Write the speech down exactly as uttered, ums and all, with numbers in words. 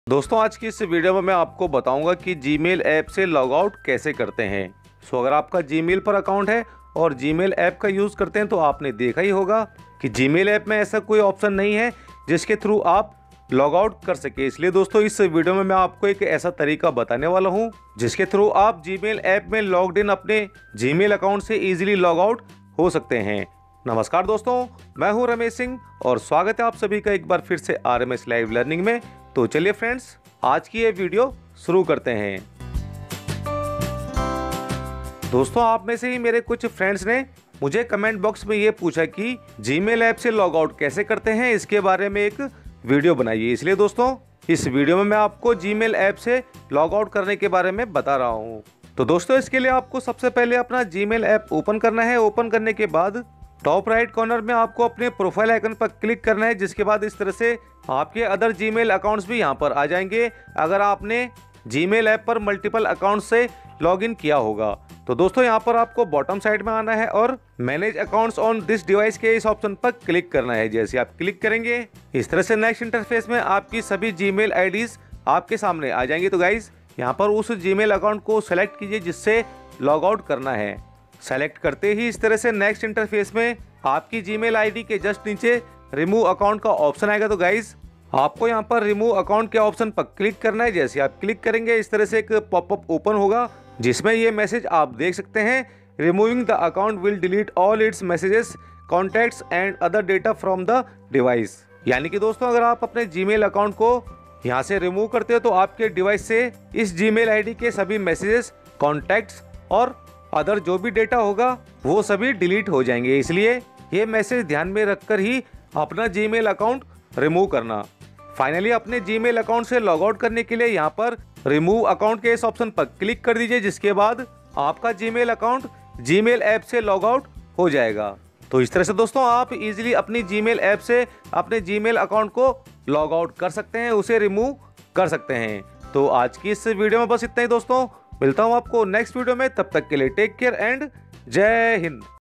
दोस्तों आज की इस वीडियो में मैं आपको बताऊंगा कि जीमेल ऐप से लॉग आउट कैसे करते हैं। सो अगर आपका जीमेल पर अकाउंट है और जीमेल ऐप का यूज़ करते हैं तो आपने देखा ही होगा कि जीमेल ऐप में ऐसा कोई ऑप्शन नहीं है जिसके थ्रू आप लॉग आउट कर सके। इसलिए दोस्तों इस वीडियो में मैं आपको एक ऐसा तरीका बताने वाला हूं जिसके थ्रू आप जीमेल ऐप में लॉग्ड इन अपने जीमेल अकाउंट से इजीली लॉग आउट हो सकते हैं। नमस्कार दोस्तों, मैं हूं रमेश सिंह और स्वागत है आप सभी का एक बार फिर से R M S live learning में। तो चलिए फ्रेंड्स, आज की ये वीडियो शुरू करते हैं। दोस्तों आप में से ही मेरे कुछ फ्रेंड्स ने मुझे कमेंट बॉक्स में ये पूछा कि जीमेल ऐप से लॉग आउट कैसे करते हैं, इसके बारे में एक वीडियो बनाइए। इसलिए दोस्तों इस वीडियो में मैं आपको जीमेल ऐप से लॉग आउट करने के बारे में बता रहा हूँ। तो दोस्तों इसके लिए आपको सबसे पहले अपना जीमेल ऐप ओपन करना है। ओपन करने के बाद टॉप राइट कॉर्नर में आपको अपने प्रोफाइल आइकन पर क्लिक करना है, जिसके बाद इस तरह से आपके अदर जीमेल अकाउंट्स भी यहाँ पर आ जाएंगे अगर आपने जीमेल ऐप पर मल्टीपल अकाउंट से लॉगिन किया होगा। तो दोस्तों यहाँ पर आपको बॉटम साइड में आना है और manage accounts on this device के इस ऑप्शन पर क्लिक करना है। जैसे आप क्लिक करेंगे इस तरह से नेक्स्ट इंटरफेस में आपकी सभी जीमेल आईडीज आपके सामने आ जाएंगी। तो गाइज यहाँ पर उस जीमेल अकाउंट को सेलेक्ट कीजिए जिससे लॉग आउट करना है। सेलेक्ट करते ही इस तरह से नेक्स्ट इंटरफेस में आपकी जीमेल आईडी के जस्ट नीचे रिमूव अकाउंट का ऑप्शन आएगा। तो गाइज आपको यहाँ पर रिमूव अकाउंट के ऑप्शन पर क्लिक करना है। जैसे आप क्लिक करेंगे इस तरह से एक पॉपअप ओपन होगा जिसमें ये मैसेज आप देख सकते हैं, removing the account will delete all its messages contacts and other data from the device. यानी कि दोस्तों अगर आप अपने जीमेल अकाउंट को यहाँ से रिमूव करते हो तो आपके डिवाइस से इस जीमेल आईडी के सभी मैसेजेस, कॉन्टैक्ट्स और अदर जो भी डेटा होगा वो सभी डिलीट हो जाएंगे। इसलिए ये मैसेज ध्यान में रखकर ही अपना जीमेल अकाउंट रिमूव करना। फाइनली अपने जीमेल अकाउंट से लॉग आउट करने के लिए यहाँ पर रिमूव अकाउंट के इस ऑप्शन पर क्लिक कर दीजिए, जिसके बाद आपका जीमेल अकाउंट जीमेल ऐप से लॉग आउट हो जाएगा। तो इस तरह से दोस्तों आप इजीली अपनी जीमेल ऐप से अपने जीमेल अकाउंट को लॉग आउट कर सकते हैं, उसे रिमूव कर सकते हैं। तो आज की इस वीडियो में बस इतना ही दोस्तों, मिलता हूँ आपको नेक्स्ट वीडियो में। तब तक के लिए टेक केयर एंड जय हिंद।